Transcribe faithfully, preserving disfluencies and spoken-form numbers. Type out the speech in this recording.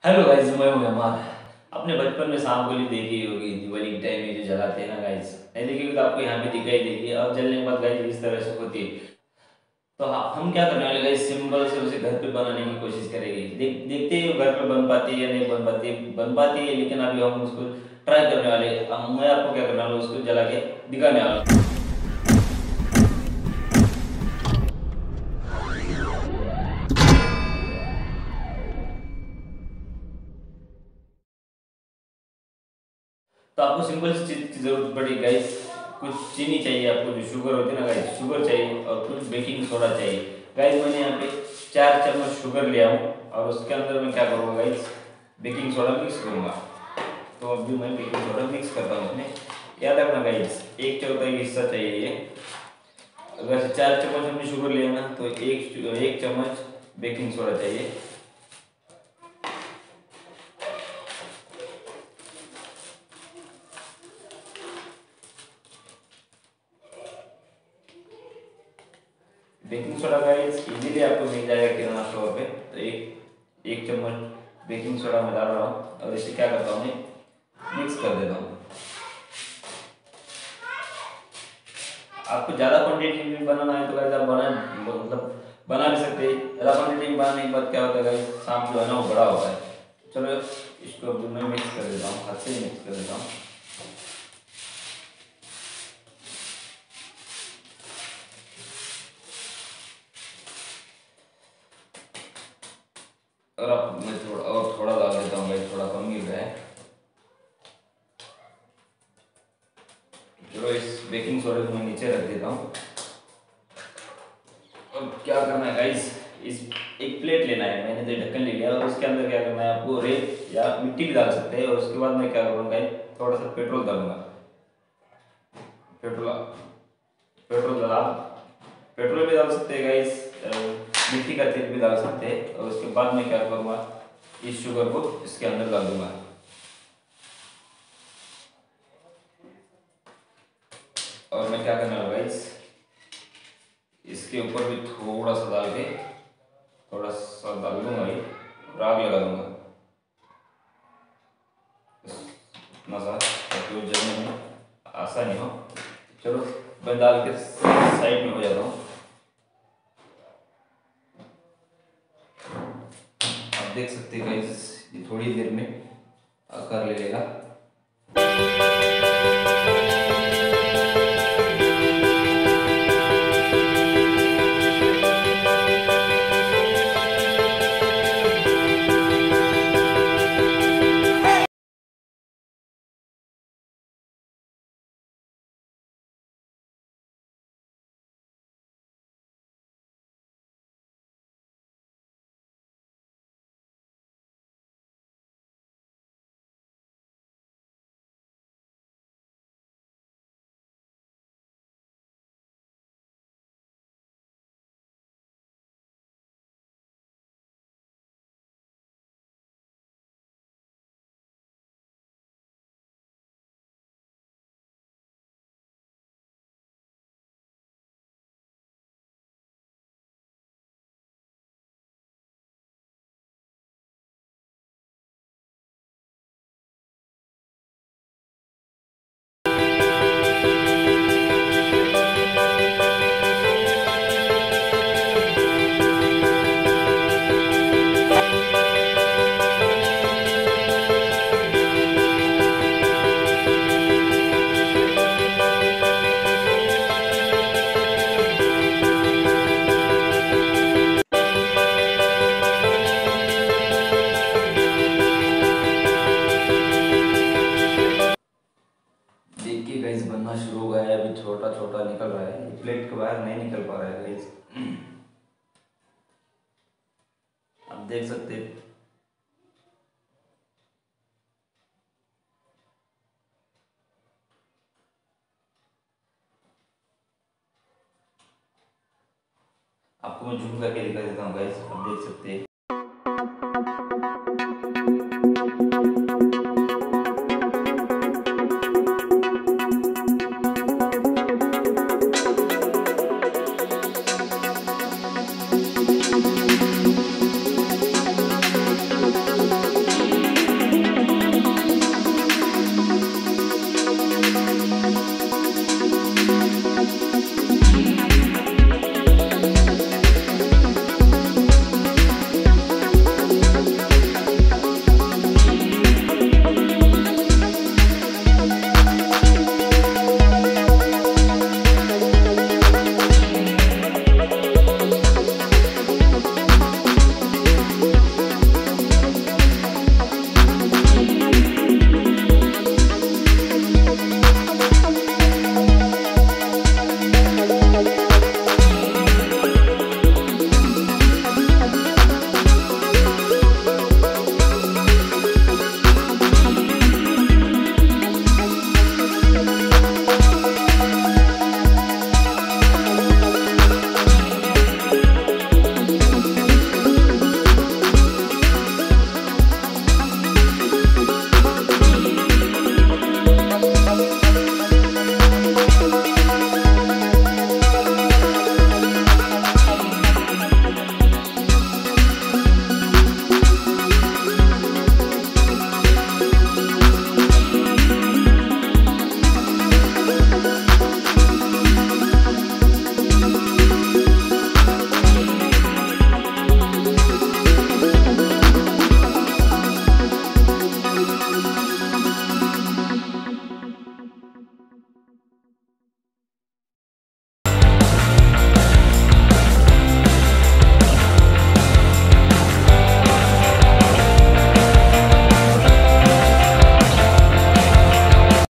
Hello guys, मैं हूं अमान। अपने बचपन में सांप गोली देखी होगी, दिवाली के टाइम में जो जलाते हैं ना गाइस। नहीं देखी होगी तो आपको यहाँ पे दिखाई देगी, और जलने के बाद गाइस इस तरह से होती है। तो हाँ, हम क्या करने वाले गाइस, सिंपल से उसे घर पे बनाने की कोशिश करेंगे। देख देखते ही घर पे बन पाती है या नहीं बन पाती है, बन पाती है, लेकिन अभी हम उसको ट्राई करने वाले हैं। अब मैं आपको क्या करने वाला हूँ, उसको जला के दिखाने वाला हूँ। तो आपको सिंपल सी चीज की जरूरत पड़ेगी गाइस। कुछ चीनी चाहिए आपको, जो शुगर होती है ना गाइस, शुगर चाहिए, और कुछ बेकिंग सोडा चाहिए। गाइस मैंने यहाँ पे चार चम्मच शुगर लिया हूँ, और उसके अंदर मैं क्या करूँगा गाइस, बेकिंग सोडा मिक्स करूँगा। तो अभी मैं बेकिंग सोडा मिक्स करता हूँ उसमें। याद रखना गाइस, एक चौथाई हिस्सा चाहिए ये। अगर चार चम्मच हमने शुगर लिया ना, तो एक एक चम्मच बेकिंग सोडा चाहिए। बेकिंग सोडा गाइस इजीली आपको मिल जाएगा किराना स्टोर पे। तो एक एक चम्मच बेकिंग सोडा मैं डाल रहा हूँ, और इसे क्या करता हूँ, मैं मिक्स कर देता हूँ। आपको ज़्यादा क्वांटिटी में बनाना है तो गाइस आप बना मतलब बना भी सकते हैं। ज़्यादा क्वांटिटी में बनाने के बाद क्या होता है गाइस, शाम जो है ना वो बड़ा होता है। चलो इसको अब मैं मिक्स कर देता हूँ, हाथ से ही मिक्स कर देता हूँ। और अब मैं थोड़ा और थोड़ा डाल देता हूँ गाइस, थोड़ा कम मिल रहा है। चलो इस बेकिंग सोडा को मैं नीचे रख देता हूँ। अब क्या करना है गाइस, इस एक प्लेट लेना है। मैंने तो ढक्कन ले लिया, और उसके अंदर क्या करना है आपको, रेत या मिट्टी भी डाल सकते हैं। और उसके बाद मैं क्या करूँगा गाइस, थोड़ा सा पेट्रोल डालूंगा। पेट्रोल पेट्रोल डाला, पेट्रोल भी डाल सकते हैं गाइस, मिट्टी का तेल भी डाल सकते हैं। और उसके बाद मैं क्या करूँगा, इस शुगर को इसके अंदर डाल दूंगा। और मैं क्या करना है गाइस, इसके ऊपर भी थोड़ा सा डाल के, थोड़ा सा डाल दूंगा भाई, और आग लगा दूंगा इतना सा, ताकि वो जलने में आसानी हो। चलो मैं डाल के साइड में हो जाता हूँ। आप देख सकते हैं गाइस, ये थोड़ी देर में आकार ले लेगा। देखिए गाइस, बनना शुरू हो गया है। अभी छोटा छोटा निकल रहा है, ये प्लेट के बाहर नहीं निकल पा रहा है गाइस। आप देख सकते हैं। आपको मैं जूम करके दिखा देता हूँ गाइस, आप देख सकते हैं।